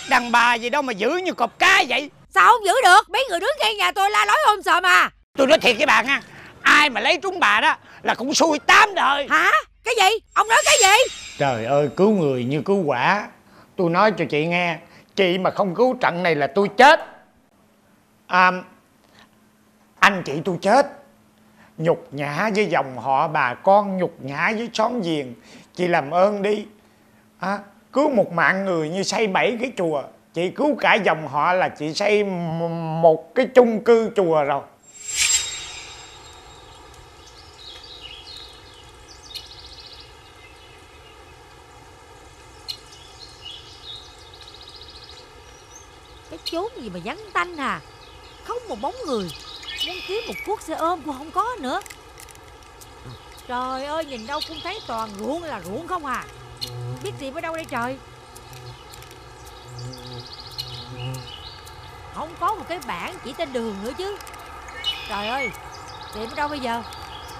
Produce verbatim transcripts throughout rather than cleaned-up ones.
đàn bà gì đâu mà giữ như cọp cá vậy? Sao không giữ được? Mấy người đứng ngay nhà tôi la lối ôm sòm à. Tôi nói thiệt với bà nha, ai mà lấy trúng bà đó là cũng xui tám đời. Hả? Cái gì? Ông nói cái gì? Trời ơi, cứu người như cứu quả. Tôi nói cho chị nghe, chị mà không cứu trận này là tôi chết. À, anh chị tôi chết, nhục nhã với dòng họ bà con, nhục nhã với xóm giềng. Chị làm ơn đi, à, cứu một mạng người như xây bảy cái chùa. Chị cứu cả dòng họ là chị xây một cái chung cư chùa rồi. Cái chốn gì mà vắng tanh à, không một bóng người. Muốn kiếm một cuốc xe ôm cũng không có nữa. Trời ơi, nhìn đâu cũng thấy toàn ruộng là ruộng không à. Biết tìm ở đâu đây trời. Không có một cái bảng chỉ tên đường nữa chứ. Trời ơi, tìm ở đâu bây giờ?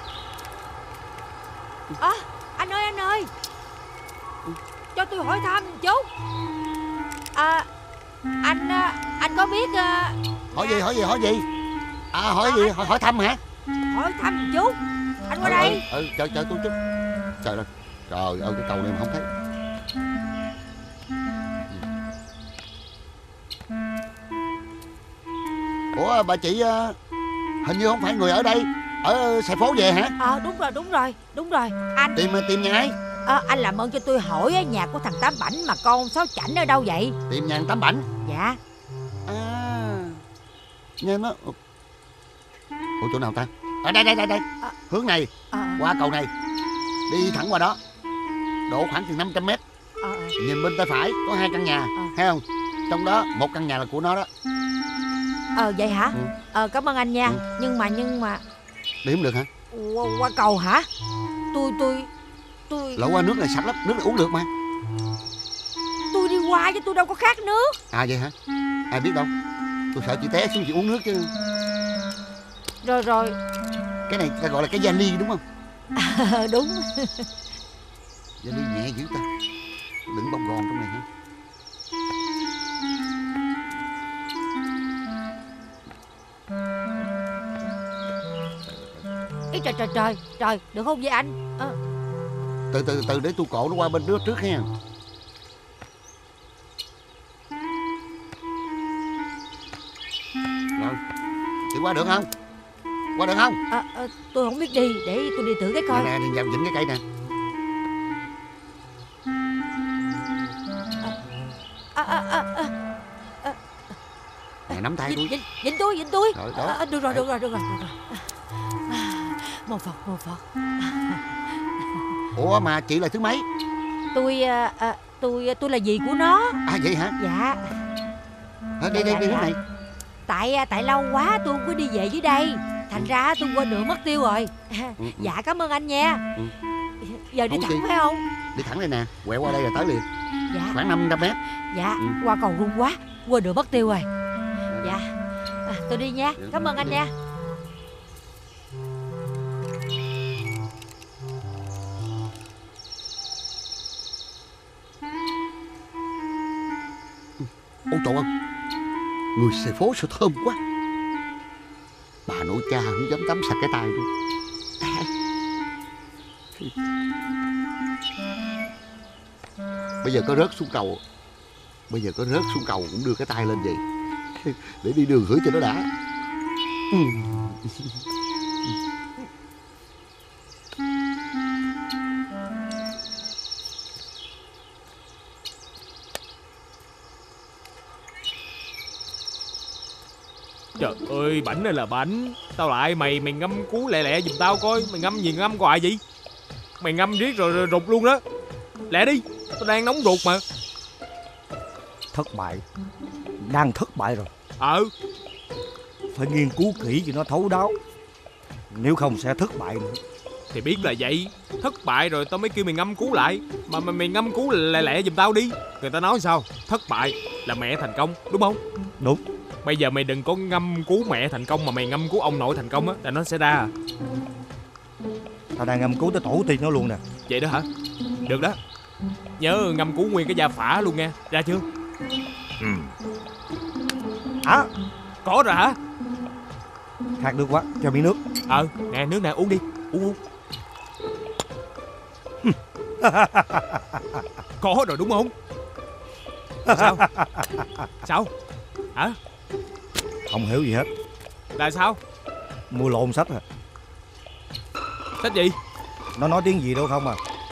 À, anh ơi anh ơi, cho tôi hỏi thăm một chút. À, anh anh có biết uh, hỏi gì hỏi gì hỏi gì à hỏi gì hỏi, hỏi thăm hả? Hỏi thăm một chút. Anh qua ừ, đây. Ừ, ừ chờ chờ tôi chút. Trời ơi, trời ơi cái cầu này mà không thấy. Ủa bà chị uh, hình như không phải người ở đây, ở xe phố về hả? Ờ à, đúng rồi đúng rồi đúng rồi anh. Tìm tìm nhà ai? À, anh làm ơn cho tôi hỏi nhà của thằng Tám Bảnh mà con Sáu Chảnh ở đâu vậy? Tìm nhà thằng Tám Bảnh? Dạ. À, nghe nó. Ủa chỗ nào ta? Ở đây đây đây đây à, hướng này à, qua cầu này đi thẳng qua đó, độ khoảng chừng năm trăm mét. À, nhìn bên tay phải có hai căn nhà, à, thấy không? Trong đó một căn nhà là của nó đó. Ờ vậy hả? Ừ. Ờ cảm ơn anh nha. Ừ. Nhưng mà nhưng mà đi không được hả? Qua, qua cầu hả? Tôi tôi tôi lội qua nước này sạch lắm, nước này uống được mà. Tôi đi qua chứ tôi đâu có khát nước. À vậy hả? Ai biết đâu, tôi sợ chị té xuống chị uống nước chứ. Rồi rồi. Cái này ta gọi là cái vali đúng không? À, đúng. Vali nhẹ dữ ta, đựng bông gòn trong này hả? Ý trời trời trời trời, được không vậy anh? À. Từ từ từ để tôi cộ nó qua bên nước trước ha. Rồi, chị qua được không? Qua được không? À, à, tôi không biết đi, để tôi đi thử cái coi. Nè, nè, vào vịnh cái cây nè. À, à, à, à, à. Nè, nắm tay tôi. Vịnh, vịnh tôi, vịnh tôi. Rồi, đó. À, được rồi, được rồi, được rồi, được rồi. Mô Phật, mô Phật. Ủa mà chị là thứ mấy? Tôi, à, à, tôi, tôi là dì của nó. À vậy hả? Dạ. À, đi, đi, đi hướng này. Tại, tại lâu quá tôi không có đi về dưới đây, thành ra tôi quên đường mất tiêu rồi. Ừ, dạ cảm ơn anh nha. Ừ. Giờ đi không thẳng gì. Phải không? Đi thẳng đây nè, quẹo qua đây là tới liền. Dạ. Khoảng năm trăm mét. Dạ. Ừ. Qua cầu rung quá, quên đường mất tiêu rồi. Dạ. À, tôi đi nha. Cảm ơn anh nha. Ôi trời ơi, người xe phố sao thơm quá. Bà nội cha không dám tắm sạch cái tay luôn. Bây giờ có rớt xuống cầu, Bây giờ có rớt xuống cầu cũng đưa cái tay lên vậy để đi đường hửi cho nó đã. Ừ. Trời ơi, Bảnh ơi là Bảnh, tao lại mày, mày ngâm cú lẹ lẹ giùm tao coi. Mày ngâm gì ngâm hoài vậy? Mày ngâm riết rồi, rồi rụt luôn đó. Lẹ đi, tao đang nóng ruột mà. Thất bại, đang thất bại rồi. Ờ. Phải nghiên cứu kỹ cho nó thấu đáo, nếu không sẽ thất bại nữa. Thì biết là vậy, thất bại rồi tao mới kêu mày ngâm cứu lại. Mà mày, mày ngâm cứu lẹ lẹ giùm tao đi. Người ta nói sao? Thất bại là mẹ thành công, đúng không? Đúng. Bây giờ mày đừng có ngâm cứu mẹ thành công mà mày ngâm cứu ông nội thành công á, là nó sẽ ra à. Tao đang ngâm cứu tới tổ tiên nó luôn nè. Vậy đó hả? Được đó. Nhớ ngâm cứu nguyên cái gia phả luôn nghe, ra chưa? Ừ. À, Có rồi hả? khát nước quá, cho miếng nước. Ờ, nè nước nè, uống đi. Uống uống. Có rồi đúng không? Sao? Sao? Hả? Không hiểu gì hết. Là sao? Mua lộn sách à. Sách gì? Nó nói tiếng gì đâu không à.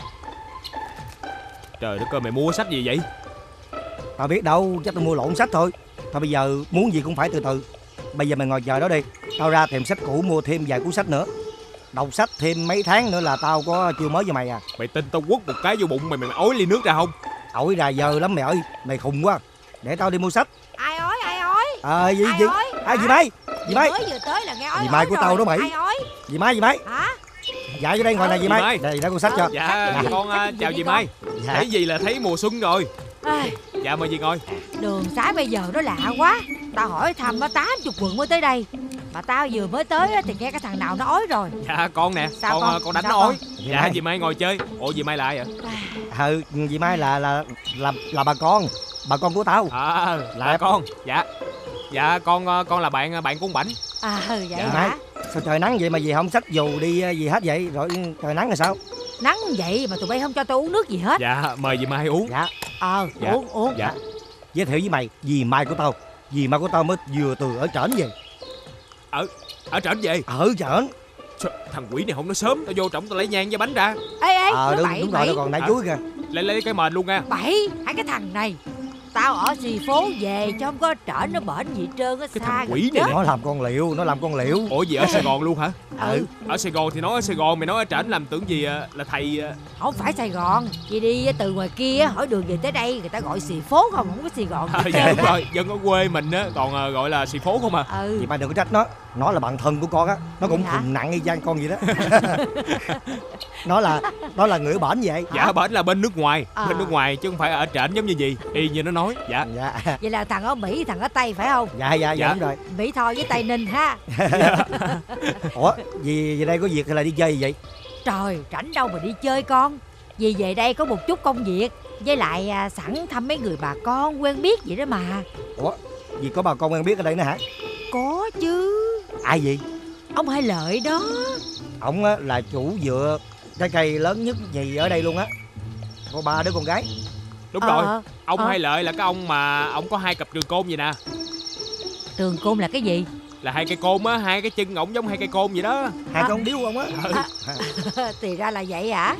Trời đất ơi, mày mua sách gì vậy? Tao biết đâu, chắc tao mua lộn sách thôi. Thôi bây giờ muốn gì cũng phải từ từ. Bây giờ mày ngồi chờ đó đi. Tao ra thèm sách cũ mua thêm vài cuốn sách nữa. Đọc sách thêm mấy tháng nữa là tao có chiêu mới cho mày à. Mày tin tao quất một cái vô bụng mày mày ói ly nước ra không? Ổi ra giờ lắm mày ơi. Mày khùng quá. Để tao đi mua sách. Ai ói, ai ói? Ờ à, gì Ai gì? ói? À gì Mai? Gì Mai? Mới vừa tới là nghe ói. Dì Mai của tao đó mày. Ai ói? Dì Mai, dì Mai. Hả? Dạ vô đây ngồi nè Dì dì Mai. Mai. Đây đó con sách cho. Dạ, Sách gì? con Sách uh, gì chào vậy dì con? Mai. Dạ. Thấy gì là thấy mùa xuân rồi. Ai, Dạ mời dì ngồi. đường xá bây giờ nó lạ quá. Tao hỏi thăm nó tám chục quận mới tới đây. Mà tao vừa mới tới á, thì nghe cái thằng nào nó ói rồi. Dạ con nè. Sao con con? uh, con đánh Sao nó con? ói. Dì Dạ Mai. dì Mai ngồi chơi. Ủa dì Mai là ai vậy? Ừ, dì Mai là là là là bà con, bà con của tao. À là Là- con. Dạ. Dạ con uh, con là bạn bạn của con Bảnh. À vậy Dì Mai, hả? sao trời nắng vậy mà dì không xách dù đi gì hết vậy? Rồi trời nắng là sao? Nắng vậy mà tụi bay không cho tao uống nước gì hết. Dạ mời dì Mai uống. Dạ, Ờ, Dạ. uống, uống. Dạ. giới thiệu với mày, dì Mai của tao. Dì Mai của tao mới vừa từ ở trển về. Ở trển về. Ở trển. Sao, thằng quỷ này không nói sớm. Tao vô trọng tao lấy nhang với bánh ra. Ê, ê, Ờ nó đúng, bậy, đúng rồi, bậy. nó còn nãy Hả? chuối kìa. Lấy lấy cái mền luôn nha. Bậy, hai cái thằng này. Tao ở xì phố về chứ không có trở nó bển gì hết trơn á. Cái Xa thằng gần quỷ này chết. Nó làm con liệu, nó làm con liệu. Ủa gì ở Sài Gòn luôn hả? Ừ, Ở Sài Gòn thì nói ở Sài Gòn. Mày nói ở trển làm tưởng gì à, là thầy à. không phải Sài Gòn. Vì đi từ ngoài kia á, hỏi đường về tới đây người ta gọi xì phố không, không có Sài Gòn gì À, hết dạ trơn đúng á. rồi. Dân ở quê mình á còn à, gọi là xì phố không à. Ừ. Dì Mai đừng có trách nó. Nó là bạn thân của con á. Nó cũng Hả? khùng nặng y chang con vậy đó. Nó là nó là người ở bển vậy. Dạ bển là bên nước ngoài. À. Bên nước ngoài chứ không phải ở trển giống như gì. Y như nó nói. Dạ. Dạ, Vậy là thằng ở Mỹ, thằng ở Tây phải không? dạ, dạ, Dạ. dạ đúng rồi. Mỹ Tho với Tây Ninh ha. Ủa, dì về đây có việc hay là đi chơi gì vậy? Trời, rảnh đâu mà đi chơi con. Vì về đây có một chút công việc. Với lại à, sẵn thăm mấy người bà con quen biết vậy đó mà. Ủa, dì có bà con quen biết ở đây nữa hả? Có chứ. Ai vậy? Ông Hai Lợi đó. Ông á, là chủ vựa trái cây lớn nhất nhì ở đây luôn á. Có ba đứa con gái. Đúng Ờ, rồi. Ông ờ. Hai Lợi là cái ông mà ông có hai cặp trường côn vậy nè. Trường Côn là cái gì? Là hai cây côn á. Hai cái chân ổng giống hai cây côn vậy đó. Hai con điếu không á. Thì ra là vậy hả?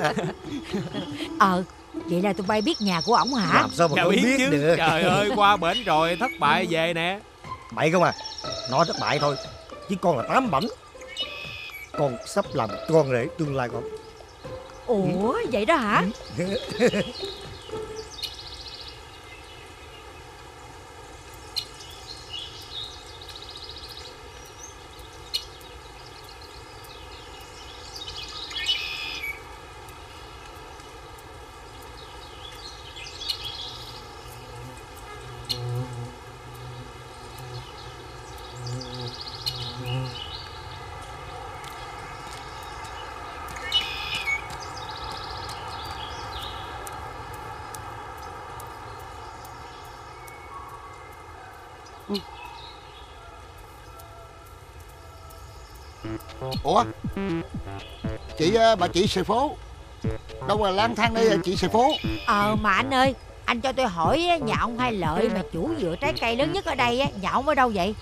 Ờ, vậy là tụi bay biết nhà của ổng hả? Làm sao mà Dạ không biết biết chứ. được. Trời ơi qua bển rồi thất bại về nè. Bậy không à. Nó thất bại thôi. Chứ con là tám bảnh. Con sắp làm con rể tương lai con. Ủa, vậy đó hả? Ủa, chị ờ, bà chị xì phố đâu mà lang thang đây chị xì phố? Ờ mà anh ơi, anh cho tôi hỏi á, nhà ông Hai Lợi mà chủ vựa trái cây lớn nhất ở đây á, nhà ông ở đâu vậy?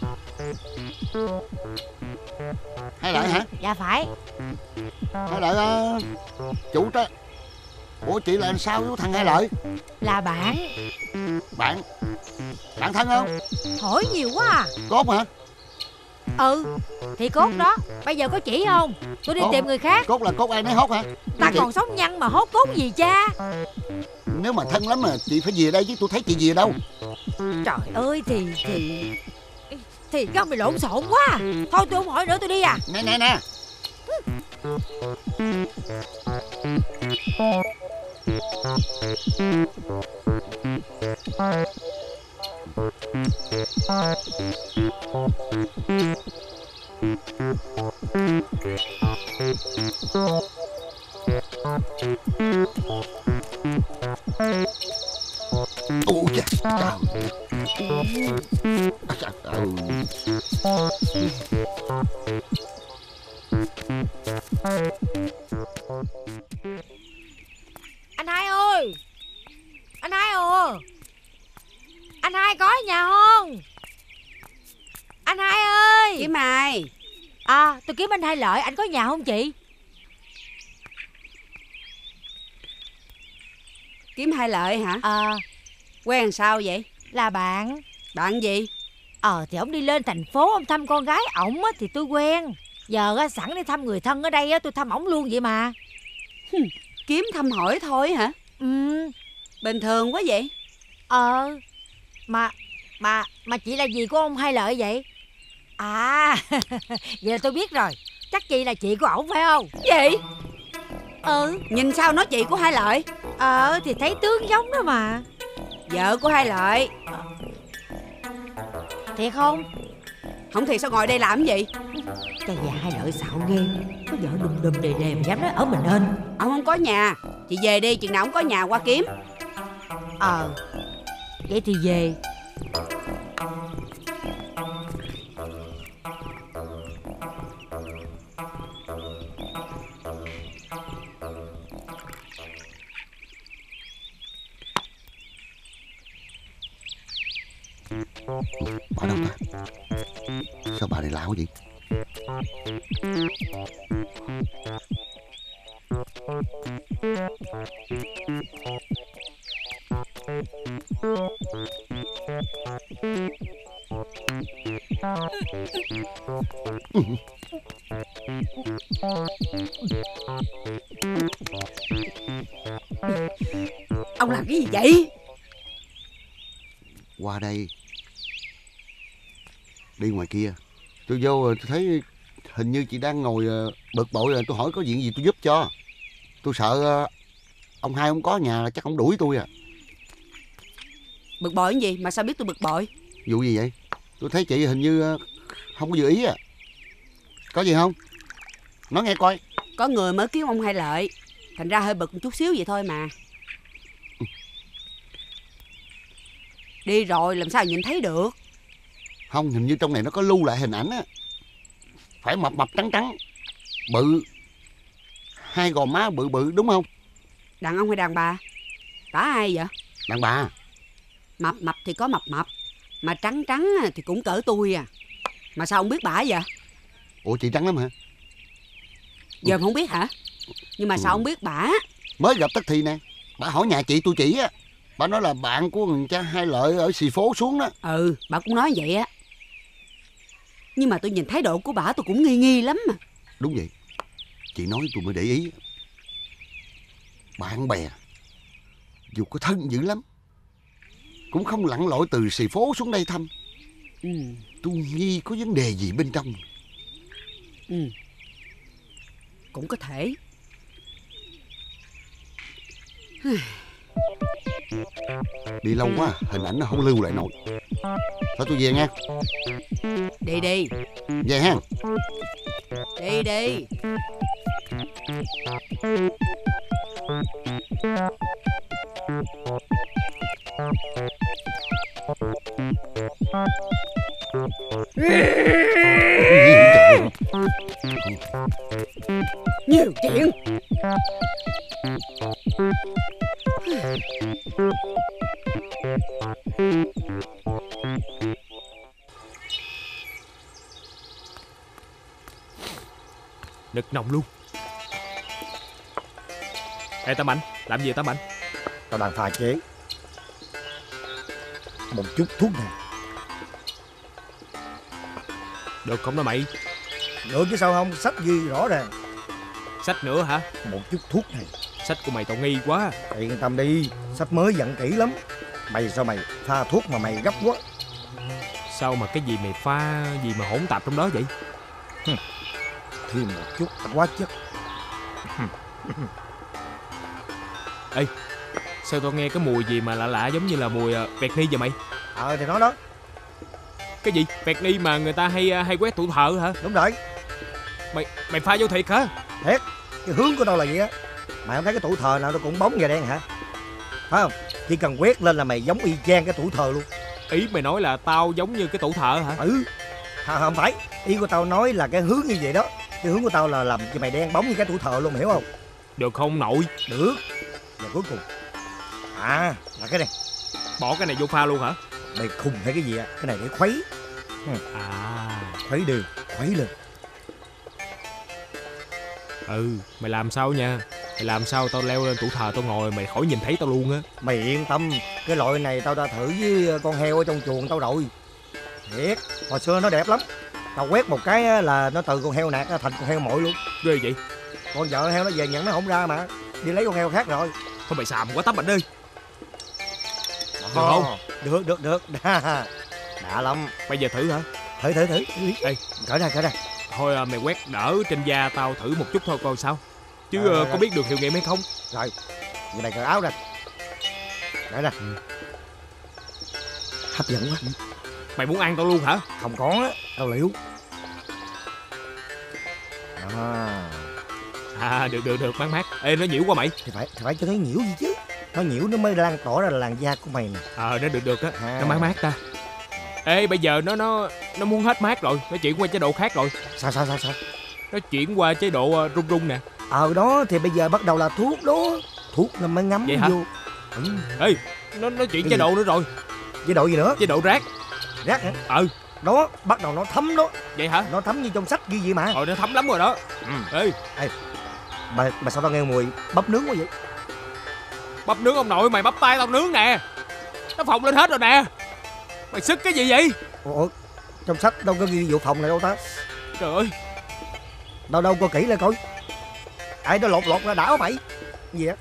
Hay lại hả? Dạ phải. Hay lại ờ, chủ trái. Ủa chị là sao với thằng Hai Lợi? Là bạn. Bạn bạn thân không? Hỏi nhiều quá à. Cốt hả? Ừ, thì cốt đó. Bây giờ có chỉ không? Tôi đi Cốt. tìm người khác. Cốt là cốt ai nấy hốt hả? Ta Chị- còn sống nhăn mà hốt cốt gì cha. Nếu mà thân lắm mà chị phải về đây chứ tôi thấy chị về đâu. Trời ơi thì thì thì cái ông này lộn xộn quá à. Thôi tôi không hỏi nữa, tôi đi à. Nè nè nè. Ui. chà, trời. À, trời ơi. Anh Hai ơi, anh Hai ồ, anh Hai có ở nhà không? Anh Hai ơi. Kiếm ai? À, tôi kiếm anh Hai Lợi, anh có nhà không chị? Kiếm Hai Lợi hả? Ờ. Quen sao vậy? Là bạn. Bạn gì? Ờ thì ông đi lên thành phố ông thăm con gái ổng á thì tôi quen. Giờ á, sẵn đi thăm người thân ở đây á, tôi thăm ổng luôn vậy mà. Hừm, kiếm thăm hỏi thôi hả? Ừ. Bình thường quá vậy. Ờ. Mà Mà Mà chị là gì của ông Hai Lợi vậy? À vậy là tôi biết rồi. Chắc chị là chị của ổng phải không? Gì? Ừ. Nhìn sao nói chị của Hai Lợi? Ờ thì thấy tướng giống đó mà. Vợ của Hai Lợi. Thiệt không? Không thiệt sao ngồi đây làm gì? Cái nhà Hai Lợi xạo ghê. Có vợ đùm đùm đề đề mà dám nói ở mình nên. Ông không có nhà. Chị về đi, chừng nào ông có nhà qua kiếm. Ờ. Vậy thì về. Bà đâu ta? Sao bà này lạ quá vậy? Ông làm cái gì vậy? Qua đây. Đi ngoài kia. Tôi vô tôi thấy hình như chị đang ngồi bực bội rồi. Tôi hỏi có chuyện gì tôi giúp cho. Tôi sợ ông Hai không có nhà là chắc ông đuổi tôi à. Bực bội cái gì mà sao biết tôi bực bội? Vụ gì vậy? Tôi thấy chị hình như không có dự ý à. Có gì không? Nói nghe coi. Có người mới kiếm ông Hai Lợi, thành ra hơi bực một chút xíu vậy thôi mà. Đi rồi làm sao nhìn thấy được? Không, hình như trong này nó có lưu lại hình ảnh á. Phải mập mập trắng trắng, bự, hai gò má bự bự đúng không? Đàn ông hay đàn bà? Tả ai vậy? Đàn bà. Mập mập thì có mập mập, mà trắng trắng thì cũng cỡ tôi à. Mà sao không biết bả vậy? Ủa chị trắng lắm hả? Giờ không biết hả? Nhưng mà ừ. sao không biết bả? Mới gặp Tất Thì nè. Bà hỏi nhà chị tôi chỉ á. Bà nói là bạn của người cha Hai Lợi ở xì phố xuống đó. Ừ, bà cũng nói vậy á. Nhưng mà tôi nhìn thái độ của bả tôi cũng nghi nghi lắm mà. Đúng vậy. Chị nói tôi mới để ý. Bạn bè dù có thân dữ lắm cũng không lặn lội từ xì phố xuống đây thăm. Ừ. Tôi nghi có vấn đề gì bên trong. Ừ. Cũng có thể. Đi lâu quá hình ảnh nó không lưu lại nổi. Thôi tôi về nha. Đi đi. Về ha. Đi đi. Nhiều chuyện. Nực nồng luôn. Ê Tam Mạnh, làm gì vậy Tam Mạnh? Tao đang pha chế một chút thuốc này. Được không đó mày? Được chứ sao không, sách ghi rõ ràng. Sách nữa hả? Một chút thuốc này. Sách của mày tao nghi quá. Yên tâm đi, sách mới dặn kỹ lắm. Mày sao mày pha thuốc mà mày gấp quá? Sao mà cái gì mày pha gì mà hỗn tạp trong đó vậy? Hừm. Thêm một chút hóa chất. Ê, sao tao nghe cái mùi gì mà lạ lạ giống như là mùi uh, vẹt ni vậy mày? Ờ thì nó đó. Cái gì? Vẹt ni mà người ta hay uh, hay quét tủ thờ hả? Đúng rồi. Mày mày pha vô thiệt hả? Thiệt, cái hướng của tao là vậy á. Mày không thấy cái tủ thờ nào nó cũng bóng và đen hả? Phải không? Chỉ cần quét lên là mày giống y chang cái tủ thờ luôn. Ý mày nói là tao giống như cái tủ thợ hả? Ừ. À, không phải, ý của tao nói là cái hướng như vậy đó. Cái hướng của tao là làm cho mày đen bóng như cái tủ thờ luôn, hiểu không? Được không nội? Được. Và cuối cùng à là cái này. Bỏ cái này vô pha luôn hả? Mày khùng hay cái gì á? Cái này để khuấy. À, Khuấy đều, khuấy lên. ừ, mày làm sao nha. Mày làm sao tao leo lên tủ thờ tao ngồi mày khỏi nhìn thấy tao luôn á. Mày yên tâm, cái loại này tao đã thử với con heo ở trong chuồng tao rồi. Thiệt, hồi xưa nó đẹp lắm. Tao quét một cái là nó từ con heo nạc thành con heo mội luôn. Ghê vậy? Con vợ heo nó về nhận nó không ra mà, đi lấy con heo khác rồi. Thôi mày xàm quá Tám Bảnh ơi. Được không? Được, được, được. Đã lắm. Bây giờ thử hả? Thử, thử, thử. Ê, cởi ra, cởi ra. Thôi à, mày quét đỡ trên da tao thử một chút thôi coi sao. Chứ À, ờ, à, có biết được hiệu nghiệm hay không? Rồi, vậy mày cởi áo ra. Cởi ra. Ừ. Hấp dẫn quá. Mày muốn ăn tao luôn hả? Không có á, tao liệu. À, À được được được, mát mát. Ê nó nhiễu qua mày. thì phải, thì phải cho nó nhiễu gì chứ. Nó nhiễu nó mới lan tỏa ra là làn da của mày nè. Ờ nó được được á. À. Nó mát mát ta. Ê bây giờ nó nó nó muốn hết mát rồi, nó chuyển qua chế độ khác rồi. Sao, sao, sao, sao? Nó chuyển qua chế độ ờ, rung rung nè. Ờ đó, thì bây giờ bắt đầu là thuốc đó. Thuốc nó mới ngấm Vậy hả? vô. Ừ. Ê nó nó chuyển Cái chế gì? độ nữa rồi. Chế độ gì nữa? Chế độ rác. Rác hả? Ừ. Đó, bắt đầu nó thấm đó. Vậy hả? Nó thấm như trong sách ghi vậy mà. Rồi nó thấm lắm rồi đó. Ừ. Ê Mà, mà sao tao nghe mùi bắp nướng quá vậy? bắp nướng ông nội, mày bắp tay tao nướng nè. Nó phồng lên hết rồi nè. Mày sức cái gì vậy? Ủa, trong sách đâu có ghi vụ phòng này đâu ta. Trời ơi. Đâu đâu coi kỹ lại coi. Ai nó lột lột ra đảo mày. Cái gì á?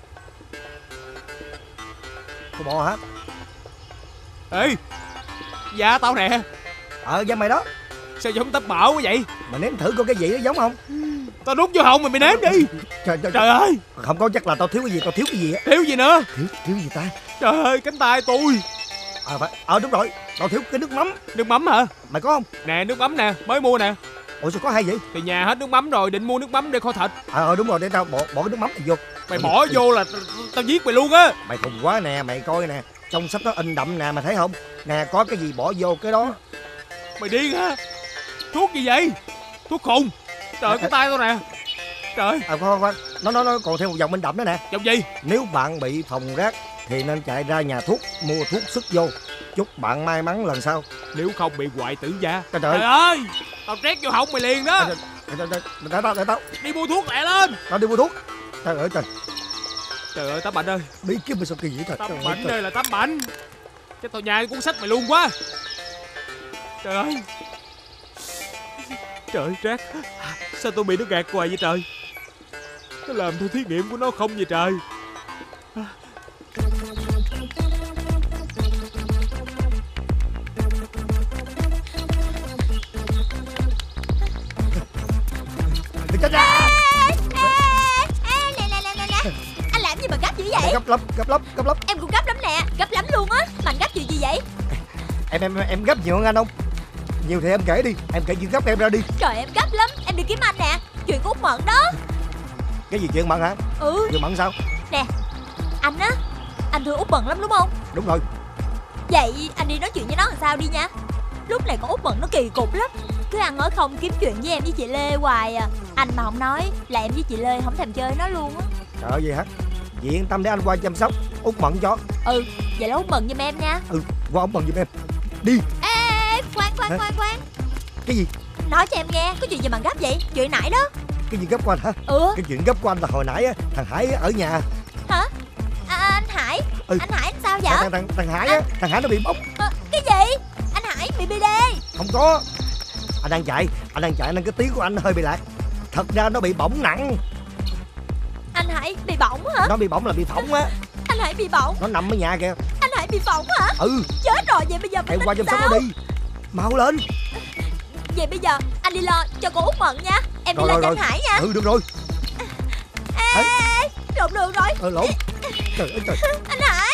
Con bò hả? Ê da tao nè. Ờ, da mày đó. Sao giống tấp mỡ quá vậy? Mày nếm thử coi cái gì nó giống không? Tao nuốt vô hông mày mày nếm đi. Trời, trời, Trời ơi. Không có, chắc là tao thiếu cái gì, tao thiếu cái gì á. Thiếu gì nữa? Thiếu, thiếu gì ta? Trời ơi cánh tay tôi. Ờ, phải. Ờ, đúng rồi. Tao thiếu cái nước mắm. Nước mắm hả? Mày có không? Nè nước mắm nè, mới mua nè. Ủa sao có hay vậy? Thì nhà hết nước mắm rồi, định mua nước mắm để kho thịt. Ờ, ờ đúng rồi, để tao bỏ, bỏ cái nước mắm này vô. Mày Ừ, bỏ ừ. vô là tao- tao giết mày luôn á. Mày khùng quá nè, mày coi nè. Trong sách nó in đậm nè, mày thấy không? Nè, có cái gì bỏ vô cái đó. Mày điên hả? Thuốc gì vậy? Thuốc khùng. Trời ơi, cái tay tao nè. Trời. À, khoan, khoan, nó, nó, nó còn thêm một dòng in đậm nữa nè. Dòng gì? Nếu bạn bị phòng rác thì nên chạy ra nhà thuốc mua thuốc sức vô. Chúc bạn may mắn lần sau. Nếu không bị hoại tử da. Trời Trời ơi. ơi. Tao trét vô họng mày liền đó. Để, để, để, để tao, để tao, Đi mua thuốc lẹ lên. tao đi mua thuốc. Trời ơi trời, Trời ơi Tám Bảnh ơi. bí kíp mà sao kỳ vậy trời. Tám Trời ơi, Bảnh trời. ơi là Tám Bảnh. Cái tao nhai cuốn sách mày luôn quá. Trời ơi. Trời ơi Trác. Sao tôi bị nó gạt hoài vậy trời? Nó làm theo thí nghiệm của nó không vậy trời? Chết ra. Ê, nè, nè, nè, nè, nè. Anh làm gì mà gấp dữ vậy? Gấp lắm, gấp lắm, gấp lắm. Em cũng gấp lắm nè, gấp lắm luôn á. Mà anh gấp chuyện gì vậy? Em em em gấp nhiều hơn anh không? Nhiều thì em kể đi, em kể chuyện gấp em ra đi. Trời em gấp lắm, em đi kiếm anh nè. Chuyện của Út Mận đó. Cái gì chuyện Mận hả? Ừ, Chuyện Mận sao? nè. Anh á, anh thương Út Mận lắm đúng không? Đúng rồi. Vậy anh đi nói chuyện với nó làm sao đi nha. Lúc này con Út Mận nó kỳ cục lắm. Cứ ăn nói không kiếm chuyện với em với chị Lê hoài à. Anh mà không nói là em với chị Lê không thèm chơi nó luôn á. Trời ơi, gì hả? Vậy yên tâm để anh qua chăm sóc Út Mận cho. Ừ, vậy là Út Mận giùm em nha. Ừ, qua Út Mận giùm em. Đi. Ê, ê, ê, khoan khoan Hả? khoan khoan. Cái gì? Nói cho em nghe, có chuyện gì mà gấp vậy? Chuyện nãy đó. Cái gì gấp của anh hả? Ừ. Cái chuyện gấp của anh là hồi nãy á, thằng Hải ở nhà. Hả? À, anh Hải. Ừ. Anh Hải sao vậy? Thằng, thằng, thằng Hải á, thằng Hải nó bị bóng. À, cái gì? Anh Hải bị bê đê. Không có. Anh đang chạy, anh đang chạy nên cái tiếng của anh hơi bị lạc. Thật ra nó bị bỏng nặng. Anh Hải bị bỏng hả? Nó bị bỏng là bị phỏng á. Anh Hải bị bỏng. Nó nằm ở nhà kìa. Anh Hải bị phỏng hả? Ừ, Chết rồi, vậy bây giờ phải em qua tính chăm sóc sao? nó đi. Mau lên. Vậy bây giờ anh đi lo cho cô Út Mận nha. Em đi Rồi, lo rồi, cho rồi. anh Hải nha. Ừ, được rồi. Ê, ê, ê, lộn đường rồi. Ờ, lộn. Trời ơi trời. Anh Hải.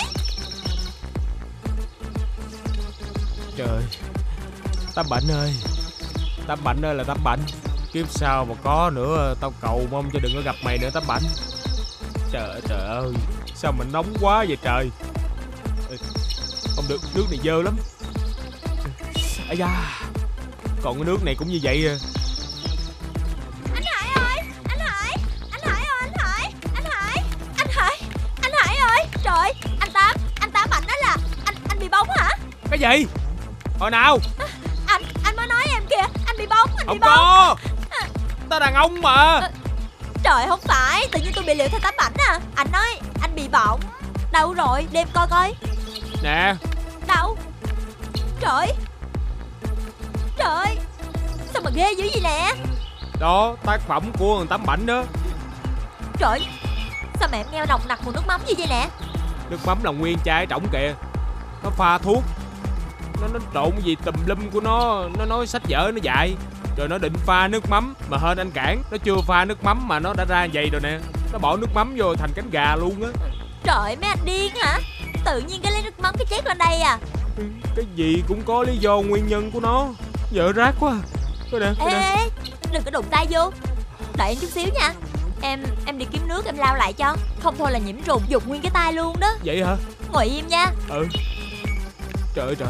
Trời. Tám Bảnh ơi. Tám Bảnh ơi là Tám Bảnh. Kiếp sau mà có nữa tao cầu mong cho đừng có gặp mày nữa Tám Bảnh. Trời ơi trời ơi. Sao mình nóng quá vậy trời. Không được, nước này dơ lắm. Ây da, còn cái nước này cũng như vậy à. Anh Hải ơi, anh Hải, anh Hải ơi, anh Hải, anh Hải, anh Hải, anh Hải ơi. Trời, anh Tám, anh Tám ảnh nói là anh anh bị bóng hả? Cái gì? Hồi nào? À, anh anh mới nói em kìa, anh bị bóng, anh Không bị bóng. có, tao đàn ông mà. À, trời không phải, tự nhiên tôi bị liệu theo Tám ảnh à. Anh nói anh bị bỏng. Đâu rồi, đem coi coi. Nè. Đâu? Trời. Trời, sao mà ghê dữ vậy nè. Đó, tác phẩm của thằng Tám Bảnh đó. Trời, sao mà em nghe nồng nặc mùi nước mắm như vậy nè. Nước mắm là nguyên chai trỏng kìa. Nó pha thuốc, Nó nó trộn gì tùm lum của nó. Nó nói sách vở nó dạy. Rồi nó định pha nước mắm mà hên anh cản. Nó chưa pha nước mắm mà nó đã ra vậy rồi nè. Nó bỏ nước mắm vô thành cánh gà luôn á. Trời, mấy anh điên hả? Tự nhiên cái lấy nước mắm cái chét lên đây à? Cái gì cũng có lý do nguyên nhân của nó. Vợ rác quá. Coi nè, coi Ê, nè. ê, đừng có đụng tay vô. Đợi em chút xíu nha. Em em đi kiếm nước em lau lại cho. Không thôi là nhiễm trùng dục nguyên cái tay luôn đó. Vậy hả? Ngồi im nha. Ừ. Trời ơi trời.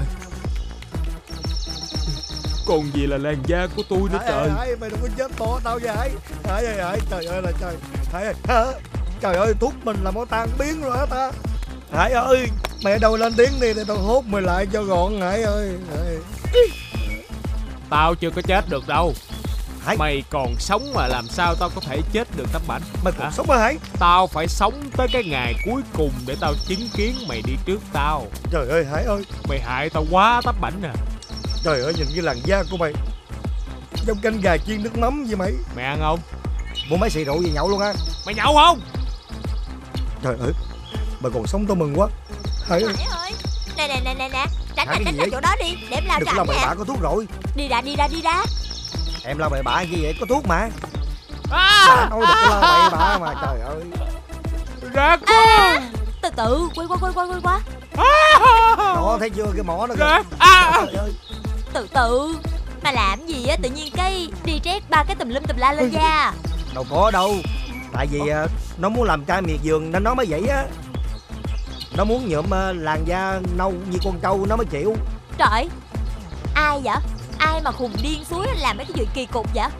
Còn gì là làn da của tôi nữa trời. Hải, mày đừng có chết bỏ tao vậy Hải. Hải ơi Hải, trời ơi là trời. Hải ơi, hả? Trời ơi, thuốc mình là máu tan biến rồi hả ta? Hải ơi, mẹ đâu lên tiếng đi để tao hốt mày lại cho gọn Hải ơi. Hải. Tao chưa có chết được đâu. Hải. Mày còn sống mà làm sao tao có thể chết được Tám Bảnh? Mày còn Hả? sống hả Hải? Tao phải sống tới cái ngày cuối cùng để tao chứng kiến mày đi trước tao. Trời ơi Hải ơi. Mày hại tao quá Tám Bảnh à. Trời ơi, nhìn cái làn da của mày giống canh gà chiên nước mắm vậy mày. Mày ăn không? Mua mấy xì rượu gì nhậu luôn á. Mày nhậu không? Trời ơi, mày còn sống tao mừng quá. Hải ơi. Hải ơi. Nè nè nè nè nè. Tránh Hải ra cái tránh gì ra vậy? chỗ đó đi. Để em lau Đừng cho có anh làm bậy nè. bạ, có thuốc rồi. Đi ra đi ra đi ra. Em lau bậy bạ gì vậy, có thuốc mà. À! Đã nói đừng có lau bậy bạ mà, trời ơi. Rác quá. À, từ từ, quay qua quay qua quay qua. Đó, thấy chưa, cái mỏ nó kìa. Rác. À! Trời ơi. Từ từ. Mà làm gì á, tự nhiên cái đi trét ba cái tùm lum tùm la lên da. Đâu có đâu. Tại vì à, nó muốn làm trai miệt vườn nên nó mới vậy á. Nó muốn nhuộm à, làn da nâu như con trâu nó mới chịu. Trời, ai vậy? Ai mà khùng điên suối làm mấy cái chuyện kỳ cục vậy?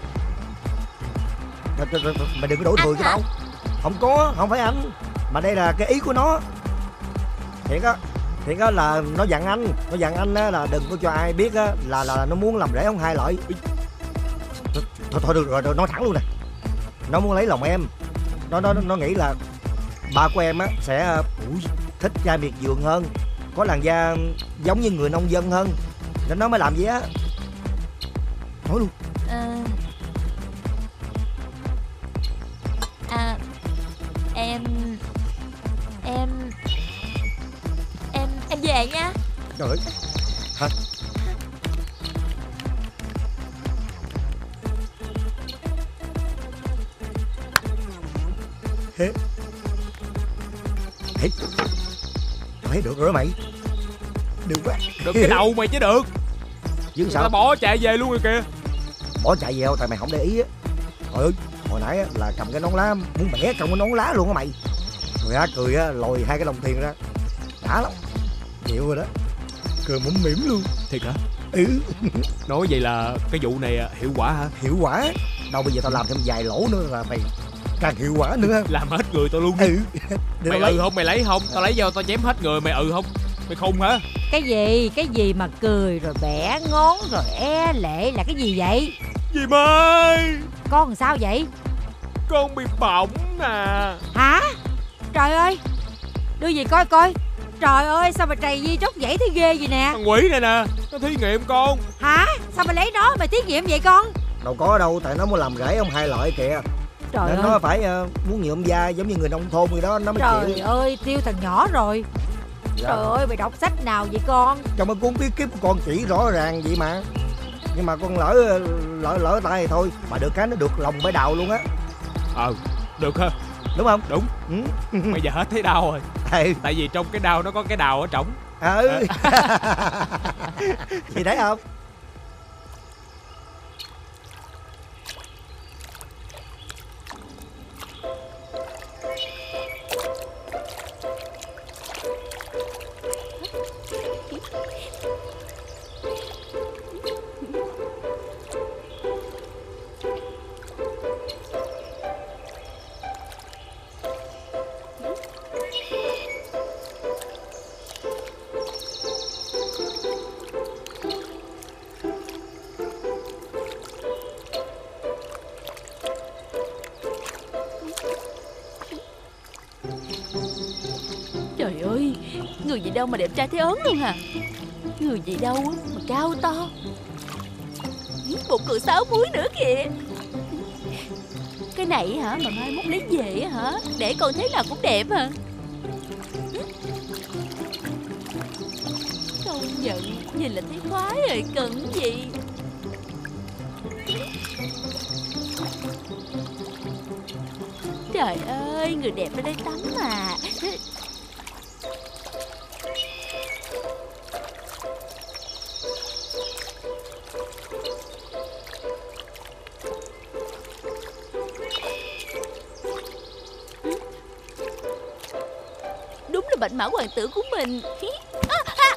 Trời, trời, trời, mày đừng có đổ Anh thừa cho hả? tao. Không có, không phải anh. Mà đây là cái ý của nó. Thiệt á. Thiệt á là nó dặn anh. Nó dặn anh á là đừng có cho ai biết á là là nó muốn làm rễ ông hai lợi. Thôi, thôi, thôi được rồi, rồi, nói thẳng luôn nè. Nó muốn lấy lòng em. Nó nó nó nghĩ là ba của em á sẽ ui, thích trai miệt vườn hơn, có làn da giống như người nông dân hơn, nên nó mới làm vậy á. Nói luôn. Ờ... À, em em em em về nha. Trời ơi. Hả? Thế Ê, thấy được rồi đó mày. Được quá. Được cái đầu mày chứ được. Chứ Sao? Tao sao? bỏ chạy về luôn rồi kìa. Bỏ chạy về đâu, tại mày không để ý á. Trời ơi, hồi nãy á, là cầm cái nón lá muốn bẻ trong cái nón lá luôn á mày. Rồi á cười á lòi hai cái đồng tiền ra. Đã lắm. Chịu rồi đó. Cười mũm mỉm luôn. Thiệt hả? Ừ. Nói vậy là cái vụ này hiệu quả hả? Hiệu quả. Đâu bây giờ tao làm thêm vài lỗ nữa là mày càng hiệu quả nữa. Làm hết người tao luôn. Ừ. Để Mày tao lấy. ừ không, mày lấy không? Tao lấy vô tao chém hết người, mày ừ không? Mày khùng hả? Cái gì? Cái gì mà cười rồi bẻ ngón rồi e lệ là cái gì vậy? Dì ơi, Con làm sao vậy? con bị bỏng nè. Hả? Trời ơi, đưa gì coi coi. Trời ơi, sao mà trầy di tróc dãy thấy ghê vậy nè. Thằng quỷ này nè, nó thí nghiệm con. Hả? Sao mày lấy nó mày thí nghiệm vậy con? Đâu có đâu, tại nó muốn làm rễ ông hai lợi kìa. Trời Nên ơi. nó phải uh, muốn nhuộm da giống như người nông thôn người đó nó mới Trời chịu. ơi, tiêu thằng nhỏ rồi. Dạ. Trời ơi, mày đọc sách nào vậy con? Trong cái cuốn bí kíp của con chỉ rõ ràng vậy mà. Nhưng mà con lỡ lỡ lỡ tay thì thôi. Mà được cái nó được lòng bãi đào luôn á. Ờ, được ha. Đúng không? Đúng. Ừ. Bây giờ hết thấy đau rồi. Ừ. Tại vì trong cái đau nó có cái đào ở trỏng. Ừ. Chị thấy không? Trời ơi, người gì đâu mà đẹp trai thế ớn luôn hả? Người gì đâu mà cao to, một cự sáu múi nữa kìa. Cái này hả mà mai mốt lấy về hả, để con thấy nào cũng đẹp hả? Công nhận, nhìn là thấy khoái rồi cần gì. Trời ơi, người đẹp ở đây tắm mà. Đúng là bạch mã hoàng tử của mình. À, à.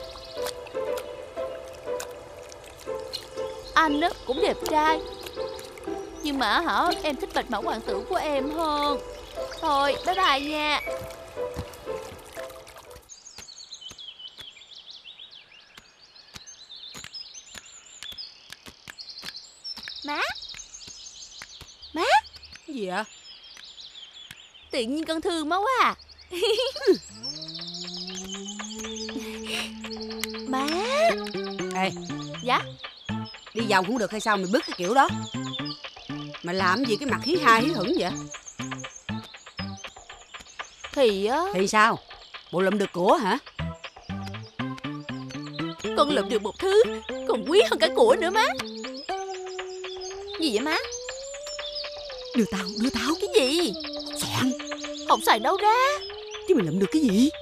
Anh á cũng đẹp trai, nhưng mà hả em thích bạch mã hoàng tử của em hơn. Thôi bye bye nha. Má. Má. Gì vậy? Tự nhiên con thương má quá à. Má. Ê. Dạ. Đi vòng không được hay sao mày bứt cái kiểu đó? Mày làm gì cái mặt hí ha hí hửng vậy? Thì á. Thì sao? Bộ lụm được của hả? Con lụm được một thứ còn quý hơn cả của nữa má. Gì vậy má? Đưa tao, đưa tao. Cái gì? Soạn. Không xài đâu ra. Chứ mày lụm được cái gì?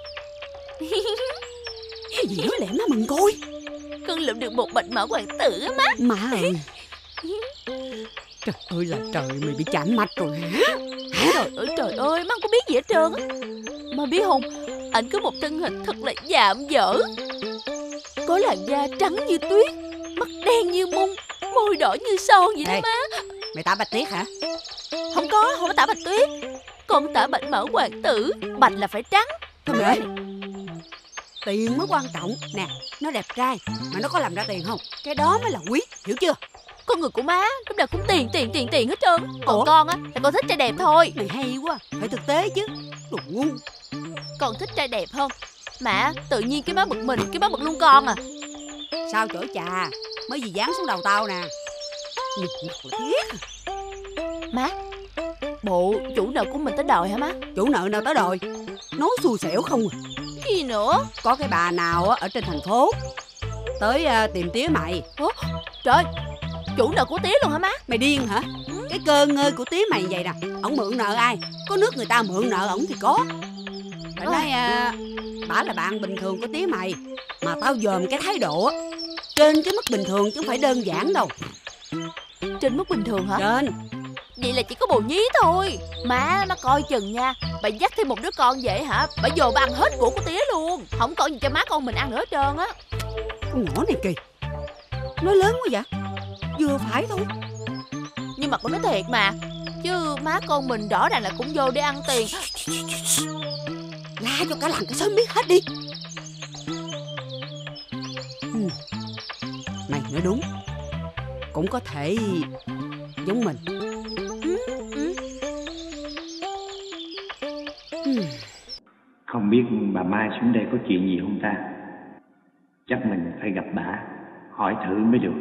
Cái gì nói lẹ má mừng coi. Con lụm được một bạch mã hoàng tử á má. Má ơi. Trời ơi là trời, mày bị chạm mạch rồi hả? Hả? Trời ơi trời ơi, má không có biết gì hết trơn á. Má biết không, ảnh có một thân hình thật là dạm dở. Có làn da trắng như tuyết, mắt đen như mung, môi đỏ như son vậy đó Ê, má. mày tả Bạch Tuyết hả? Không có, không có tả Bạch Tuyết. Con tả bạch mã hoàng tử. Bạch là phải trắng. Thôi mày ơi, tiền mới quan trọng. Nè, nó đẹp trai mà nó có làm ra tiền không? Cái đó mới là quý, hiểu chưa? Con người của má lúc nào cũng tiền tiền tiền tiền hết trơn. Còn Ủa? con á là con thích trai đẹp thôi. Mày hay quá, phải thực tế chứ. Đồ ngu. Con thích trai đẹp hơn. Mà tự nhiên cái má bực mình, cái má bực luôn con à. Sao chổi trà, mới gì dán xuống đầu tao nè. Nhìn mặt là thiết. Má, bộ chủ nợ của mình tới đòi hả má? Chủ nợ nào tới đòi? Nói xui xẻo không à. Cái gì nữa? Có cái bà nào ở trên thành phố tới uh, tìm tía mày. Ủa? Trời, chủ nợ của tía luôn hả má? Mày điên hả? Cái cơ ngơi của tía mày vậy nè. Ổng mượn nợ ai? Có nước người ta mượn nợ ổng thì có. Phải nói uh, bả là bạn bình thường của tía mày, mà tao dòm cái thái độ á trên cái mức bình thường chứ không phải đơn giản đâu. Trên mức bình thường hả? Trên. Vậy là chỉ có bồ nhí thôi. Má, má coi chừng nha. Bà dắt thêm một đứa con vậy hả? Bà dồn bà ăn hết của của tía luôn. Không còn gì cho má con mình ăn nữa hết trơn á. Con nhỏ này kỳ, nói lớn quá vậy. Vừa phải thôi. Nhưng mà con nói thiệt mà, chứ má con mình rõ ràng là cũng vô để ăn tiền. La cho cả làng cả xóm biết hết đi. Ừ. Mày nói đúng, cũng có thể giống mình. Ừ, ừ. Ừ. Không biết bà Mai xuống đây có chuyện gì không ta? Chắc mình phải gặp bà, hỏi thử mới được.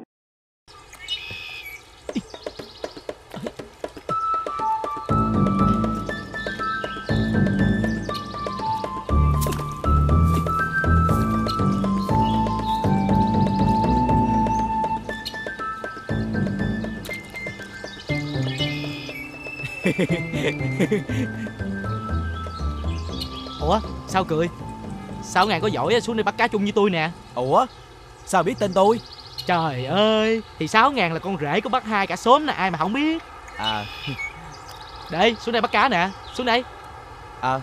Ủa sao cười? Sao ngàn có giỏi xuống đây bắt cá chung với tôi nè. Ủa sao biết tên tôi? Trời ơi, thì Sáu ngàn là con rể của bác hai cả xóm nè, ai mà không biết. À. Đây, xuống đây bắt cá nè, xuống đây. À.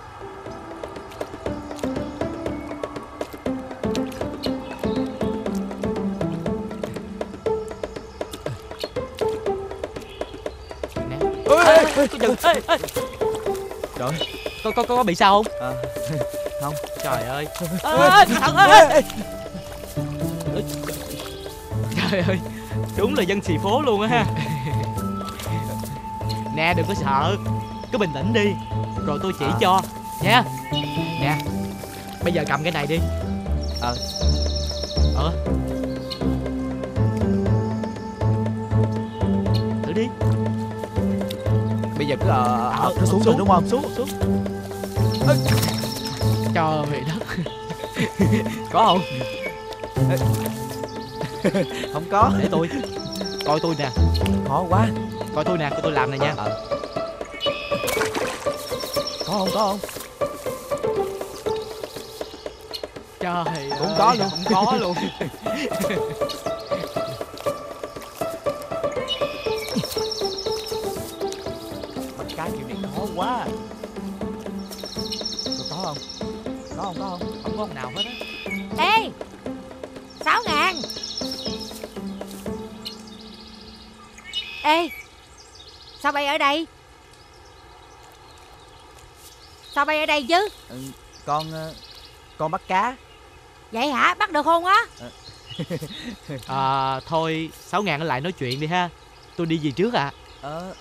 Nè. Ê, ê, ê, ê, ê, ê. Trời, có, có, có bị sao không? À, không. Trời ơi. Ê, ê, ê, ê. Trời ơi, đúng là dân xì phố luôn á ha. Nè đừng có sợ, cứ bình tĩnh đi. rồi tôi chỉ à. cho nha. Nè, bây giờ cầm cái này đi. Ờ Ờ thử đi. Bây giờ cứ ờ à, ờ, nó xuống, xuống rồi đúng không? Xuống xuống. Ê. Trời đất. Có không? Không có. Để tôi. Coi tôi nè. Khó quá. Coi tôi nè, coi tôi làm này nha. Ờ. Có không, có không? Trời cũng ơi, có luôn. Không có luôn. Bắt cá kiểu này khó quá. Có không? Có không, có không? Không có con nào hết á. Ê, sáu ngàn. Ê, sao bay ở đây? Sao bay ở đây chứ? Ừ, con con bắt cá. Vậy hả? Bắt được không á? À, thôi sáu ngàn lại nói chuyện đi ha. Tôi đi về trước ạ. À. Ờ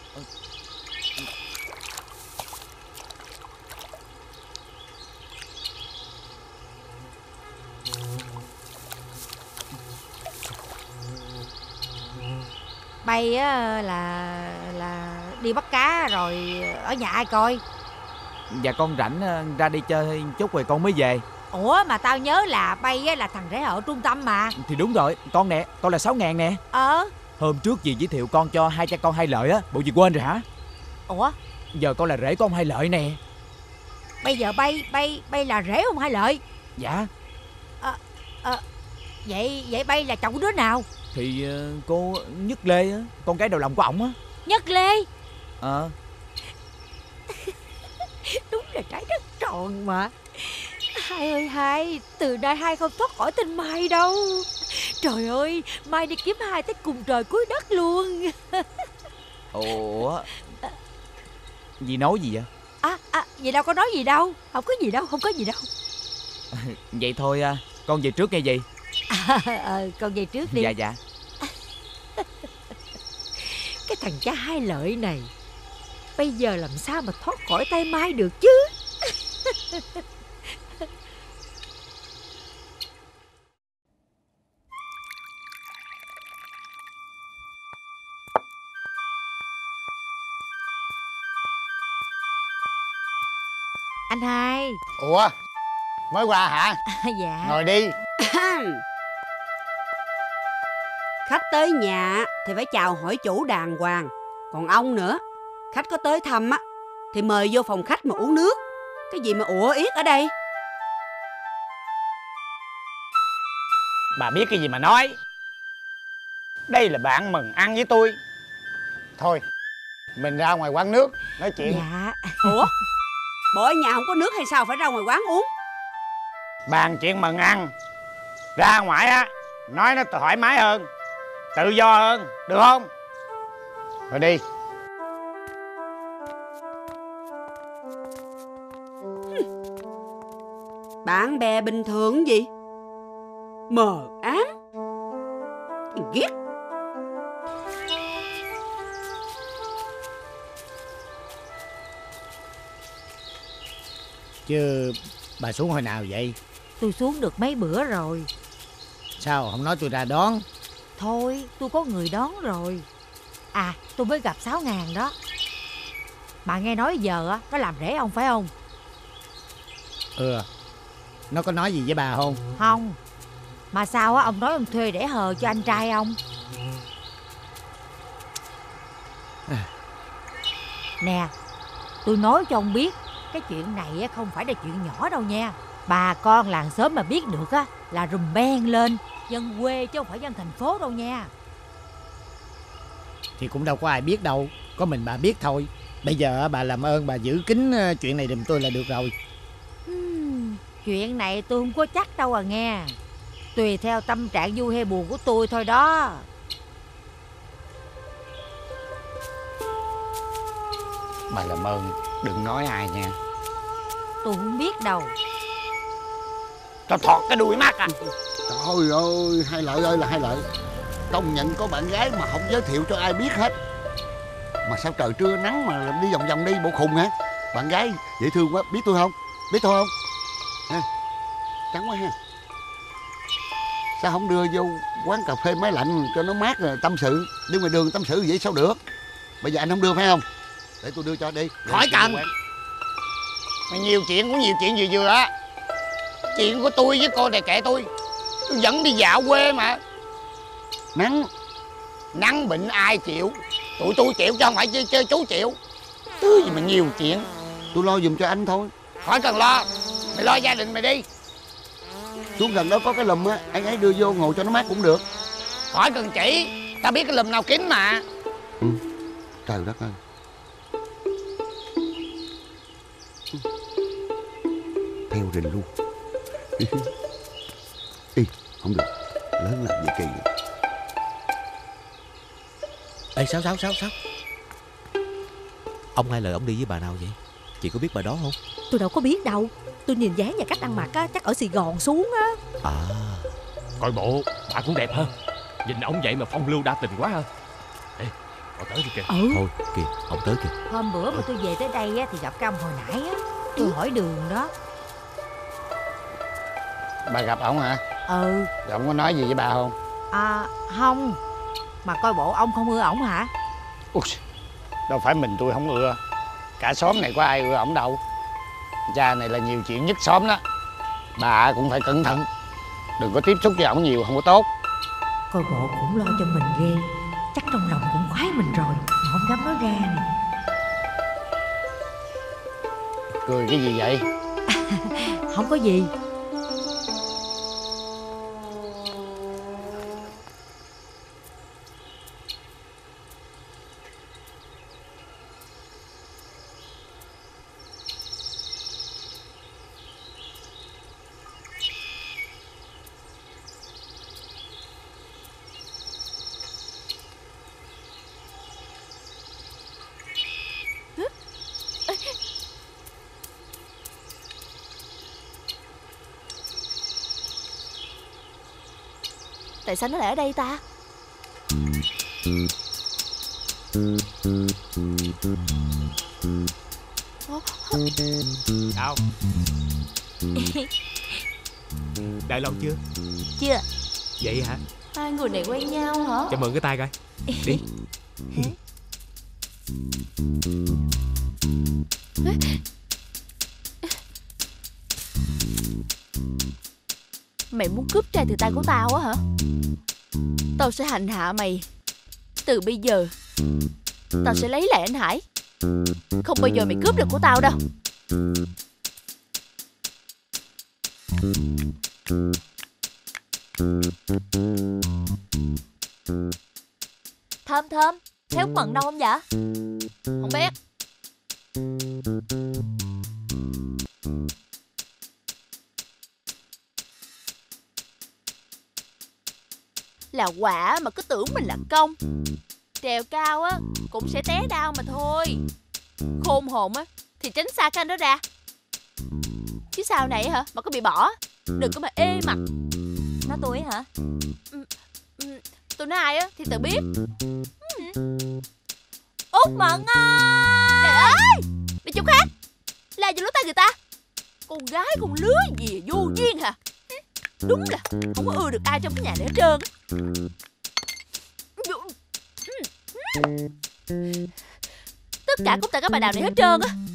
Bay á là là đi bắt cá rồi ở nhà ai coi? Dạ con rảnh ra đi chơi chút rồi con mới về. Ủa mà tao nhớ là Bay á là thằng rể ở trung tâm mà. Thì đúng rồi, con nè, con là sáu ngàn nè. Ờ. Hôm trước dì giới thiệu con cho hai cha con Hai Lợi á, bộ dì quên rồi hả? Ủa? Giờ con là rể của ông Hai Lợi nè. Bây giờ Bay Bay Bay là rể ông Hai Lợi? Dạ. Ờ à, à, Vậy vậy Bay là chồng của đứa nào? Thì uh, cô Nhất Lê á, con gái đầu lòng của ổng á. Nhất Lê? Ờ. Đúng là trái đất tròn mà. Hai ơi hai, từ nay hai không thoát khỏi tên Mai đâu. Trời ơi, Mai đi kiếm hai tới cùng trời cuối đất luôn. Ủa, dì nói gì vậy? À, à, vậy đâu có nói gì đâu. Không có gì đâu, không có gì đâu. Vậy thôi con về trước nghe dì. À, à, con về trước đi. Dạ dạ. Cái thằng cha Hai Lợi này bây giờ làm sao mà thoát khỏi tay Mai được chứ? Anh Hai. Ủa, mới qua hả? À, dạ. Ngồi đi. Khách tới nhà thì phải chào hỏi chủ đàng hoàng. Còn ông nữa, khách có tới thăm á thì mời vô phòng khách mà uống nước. Cái gì mà ủa yết ở đây? Bà biết cái gì mà nói. Đây là bạn mừng ăn với tôi. Thôi, mình ra ngoài quán nước nói chuyện. Dạ. Ủa, bộ ở nhà không có nước hay sao phải ra ngoài quán uống? Bàn chuyện mừng ăn, ra ngoài á nói nó thoải mái hơn, tự do hơn, được không? Rồi đi. Bạn bè bình thường gì? Mờ ám. Ghét. Chứ bà xuống hồi nào vậy? Tôi xuống được mấy bữa rồi. Sao không nói tôi ra đón? Thôi tôi có người đón rồi. À tôi mới gặp sáu ngàn đó. Mà nghe nói giờ á nó làm rể ông phải không? Ừ. Nó có nói gì với bà không? Không. Mà sao á ông nói ông thuê để hờ cho anh trai ông? Nè, tôi nói cho ông biết, cái chuyện này không phải là chuyện nhỏ đâu nha. Bà con làng xóm mà biết được á là rùm beng lên. Dân quê chứ không phải dân thành phố đâu nha. Thì cũng đâu có ai biết đâu, có mình bà biết thôi. Bây giờ bà làm ơn bà giữ kín chuyện này giùm tôi là được rồi. uhm, Chuyện này tôi không có chắc đâu à nghe. Tùy theo tâm trạng vui hay buồn của tôi thôi đó. Bà làm ơn đừng nói ai nha. Tôi không biết đâu. Tao thọt cái đuôi mắt à. Trời ơi, Hai Lợi ơi là Hai Lợi. Công nhận có bạn gái mà không giới thiệu cho ai biết hết. Mà sao trời trưa nắng mà đi vòng vòng đi bộ khùng hả? Bạn gái dễ thương quá. Biết tôi không? Biết tôi không? Ha, trắng quá ha. Sao không đưa vô quán cà phê máy lạnh cho nó mát rồi tâm sự? Đi ngoài đường tâm sự vậy sao được? Bây giờ anh không đưa phải không? Để tôi đưa cho đi. Khỏi cần. Mày nhiều chuyện, có nhiều chuyện gì vừa á. Chuyện của tôi với cô này kệ tôi. Tôi vẫn đi dạo quê mà. Nắng. Nắng bệnh ai chịu? Tụi tôi chịu chứ không phải chơi, chơi chú chịu. Thứ gì mà nhiều chuyện. Tôi lo giùm cho anh thôi. Khỏi cần lo. Mày lo gia đình mày đi. Xuống gần đó có cái lùm á, anh ấy đưa vô ngồi cho nó mát cũng được. Khỏi cần chỉ. Tao biết cái lùm nào kín mà. Ừ. Trời đất ơi. Theo rình luôn. Ý, không được. Lớn làm gì kỳ vậy? Ê Sáu Sáu Sáu Sáu, ông hai lời ông đi với bà nào vậy? Chị có biết bà đó không? Tôi đâu có biết đâu. Tôi nhìn dáng và cách ăn mặc á, chắc ở Sài Gòn xuống á. À, coi bộ bà cũng đẹp hơn. Nhìn ổng vậy mà phong lưu đa tình quá ha. Ê, họ tới đi kìa. Ừ. Thôi kìa, ông tới kìa. Hôm bữa mà tôi về tới đây á, thì gặp cái ông hồi nãy á. Tôi hỏi đường đó. Bà gặp ổng hả? Ừ. Rồi ổng có nói gì với bà không? À không. Mà coi bộ ông không ưa ổng hả? Ui, đâu phải mình tôi không ưa. Cả xóm này có ai ưa ổng đâu. Cha này là nhiều chuyện nhất xóm đó. Bà cũng phải cẩn thận. Đừng có tiếp xúc với ổng nhiều, không có tốt. Coi bộ cũng lo cho mình ghê. Chắc trong lòng cũng khoái mình rồi mà không dám nói ra nè. Cười cái gì vậy? Không có gì. Tại sao nó lại ở đây ta? Sao? Đợi lâu chưa? Chưa. Vậy hả? Hai người này quen nhau hả? Cho mượn cái tay coi. Đi. Mày muốn cướp trai từ tay của tao á hả? Tao sẽ hành hạ mày. Từ bây giờ tao sẽ lấy lại anh Hải. Không bao giờ mày cướp được của tao đâu. Thơm Thơm, thấy Út Mận đâu không vậy? Không biết. Là quả mà cứ tưởng mình là công. Trèo cao á cũng sẽ té đau mà thôi. Khôn hồn á thì tránh xa cái anh đó ra. Chứ sau này hả mà có bị bỏ, đừng có mà ê mặt. Nói tôi hả? Ừ, ừ, tôi nói ai á thì tự biết. Ừ. Út Mận ơi! Trời ơi, đi chỗ khác. La vô lỗ tai người ta. Con gái con lứa gì vô duyên hả? Đúng là không có ưa được ai trong cái nhà này hết trơn. Tất cả cũng tại các bà đào này hết trơn á.